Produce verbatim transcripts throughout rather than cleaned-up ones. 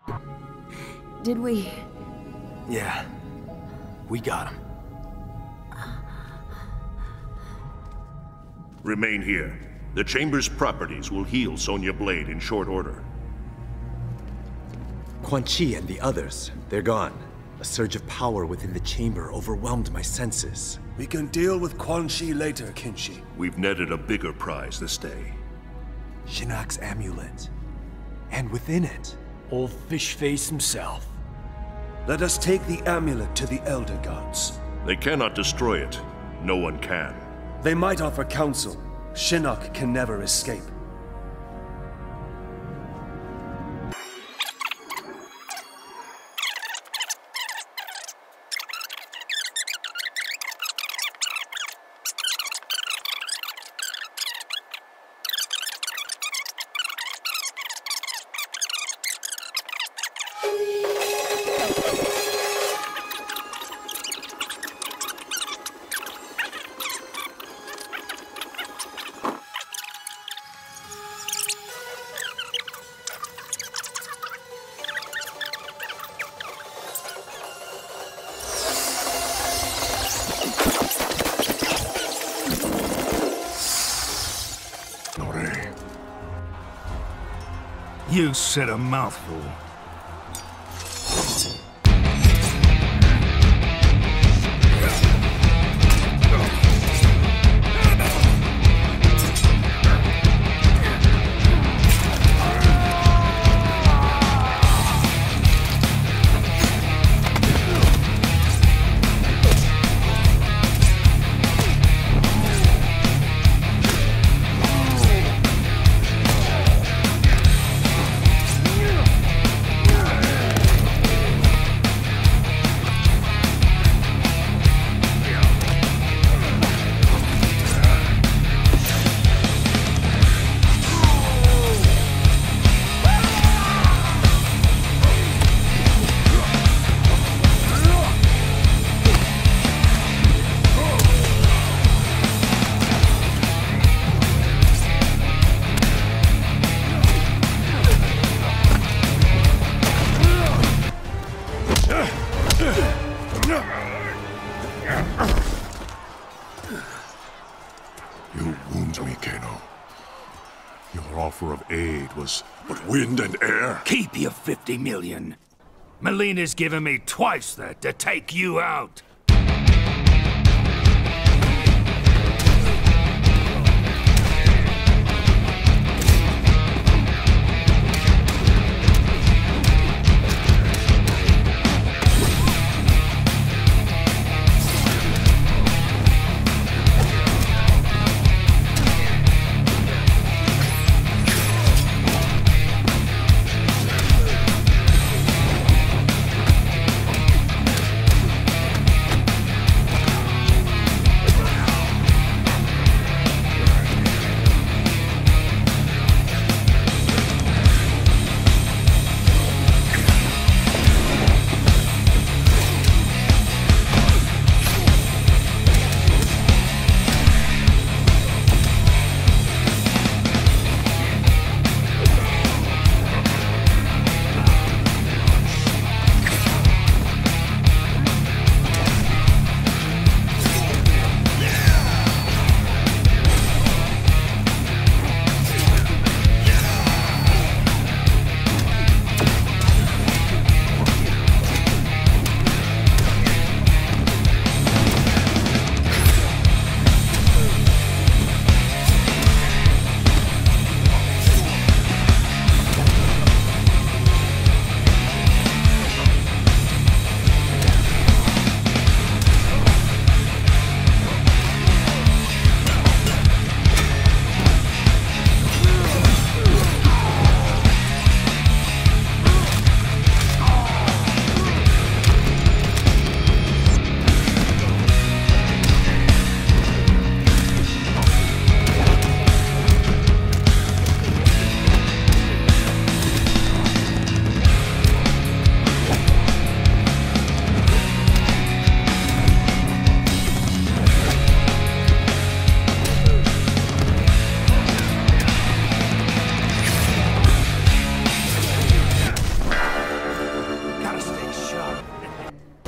Did we? Yeah. We got him. Remain here. The Chamber's properties will heal Sonya Blade in short order. Quan Chi and the others, they're gone. A surge of power within the chamber overwhelmed my senses. We can deal with Quan Chi later, Kinshi. We've netted a bigger prize this day. Shinnok's amulet. And within it, old Fishface himself. Let us take the amulet to the Elder Gods. They cannot destroy it. No one can. They might offer counsel. Shinnok can never escape. You said a mouthful. You wound me, Kano. Your offer of aid was but wind and air. Keep your fifty million. Melina's given me twice that to take you out.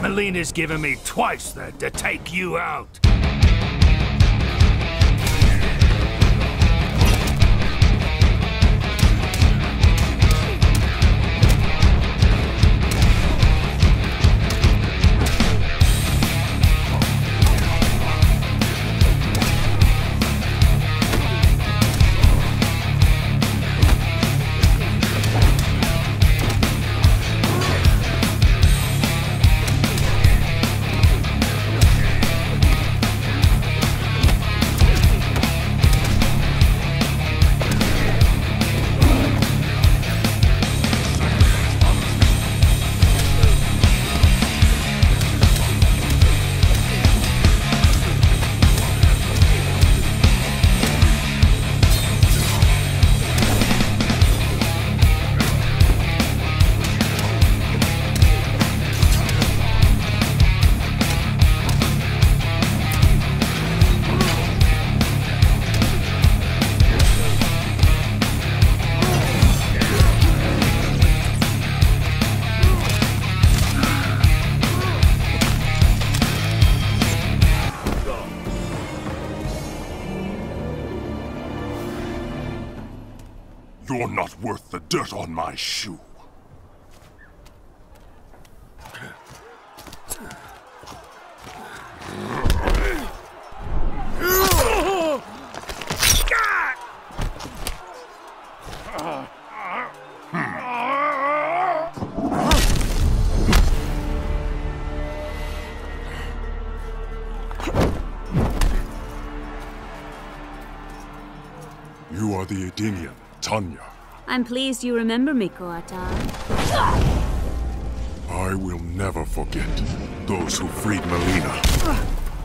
Melina's given me twice that to take you out. You're not worth the dirt on my shoe. You are the Edenian, Tanya. I'm pleased you remember me, Koatai. I will never forget those who freed Melina.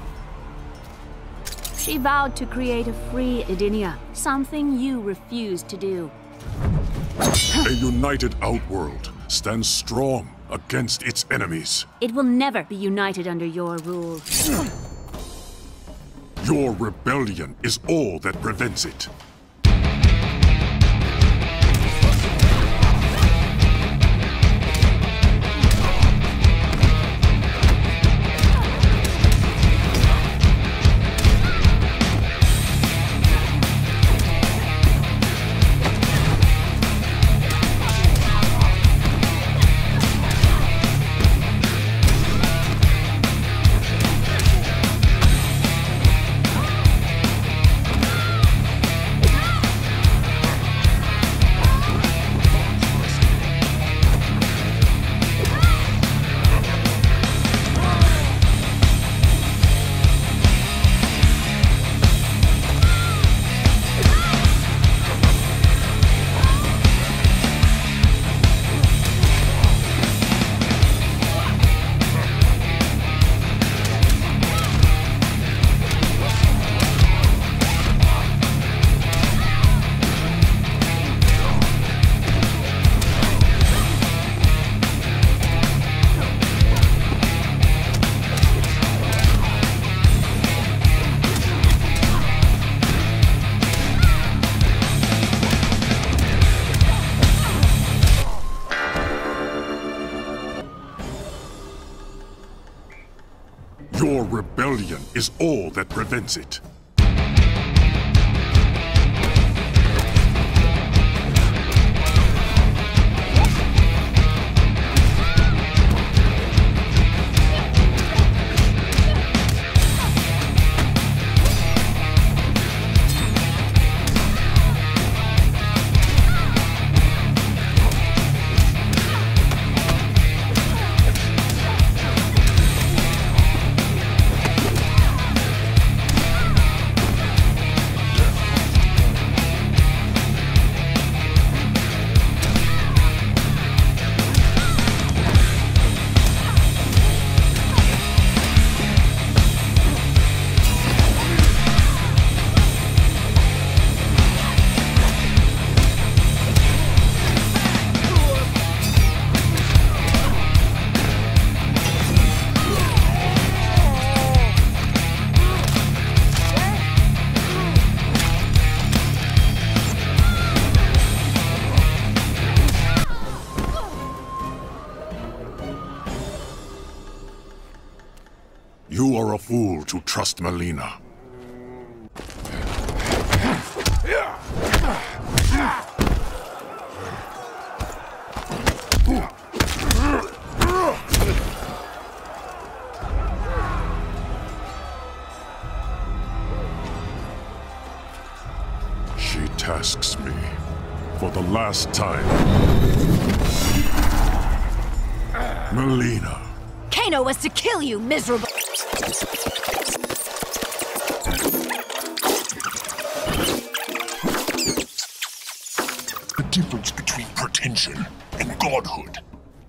She vowed to create a free Edenia, something you refused to do. A united Outworld stands strong against its enemies. It will never be united under your rule. Your rebellion is all that prevents it. Your rebellion is all that prevents it. You are a fool to trust Mileena. She tasks me for the last time. Mileena. Kano was to kill you, miserable. The difference between pretension and godhood.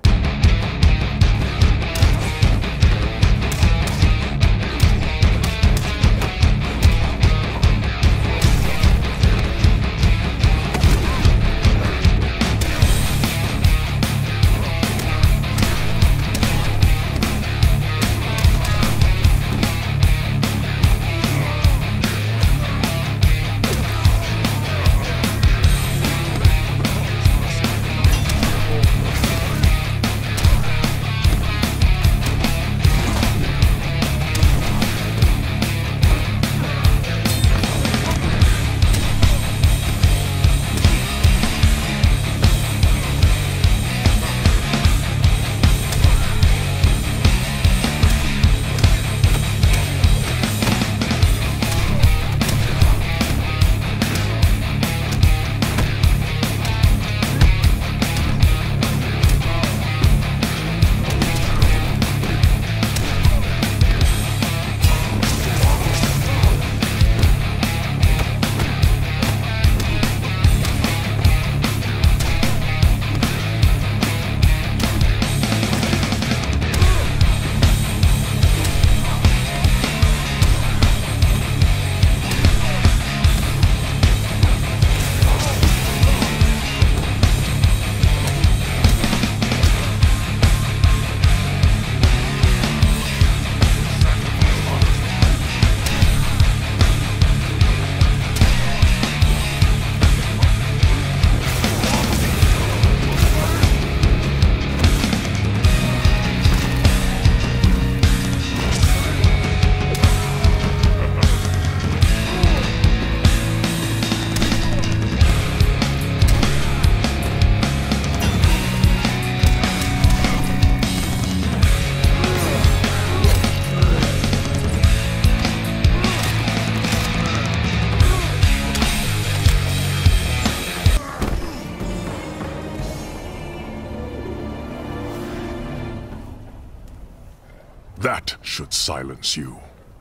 That should silence you.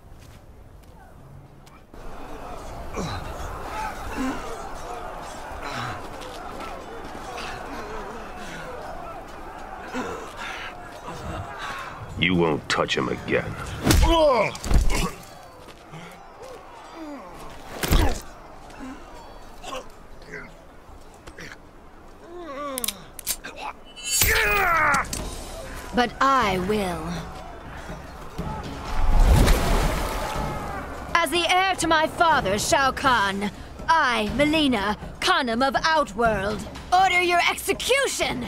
You won't touch him again. But I will. As the heir to my father, Shao Kahn, I, Mileena, Khanum of Outworld, order your execution!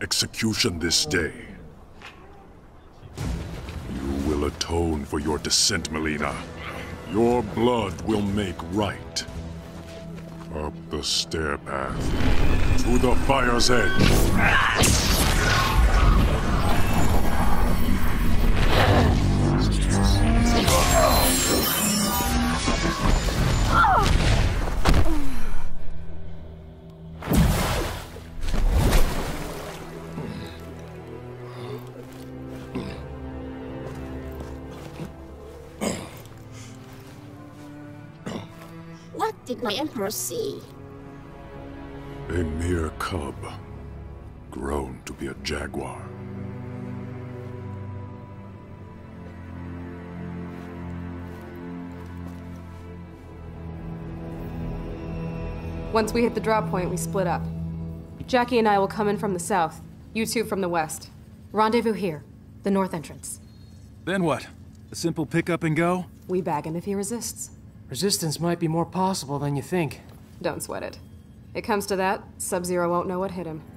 execution this day. You will atone for your descent, Mileena. Your blood will make right. Up the stair path, to the fire's edge. What did my Emperor see? A mere cub, grown to be a jaguar. Once we hit the drop point, we split up. Jackie and I will come in from the south, you two from the west. Rendezvous here, the north entrance. Then what? A simple pick up and go? We bag him if he resists. Resistance might be more possible than you think. Don't sweat it. It comes to that, Sub-Zero won't know what hit him.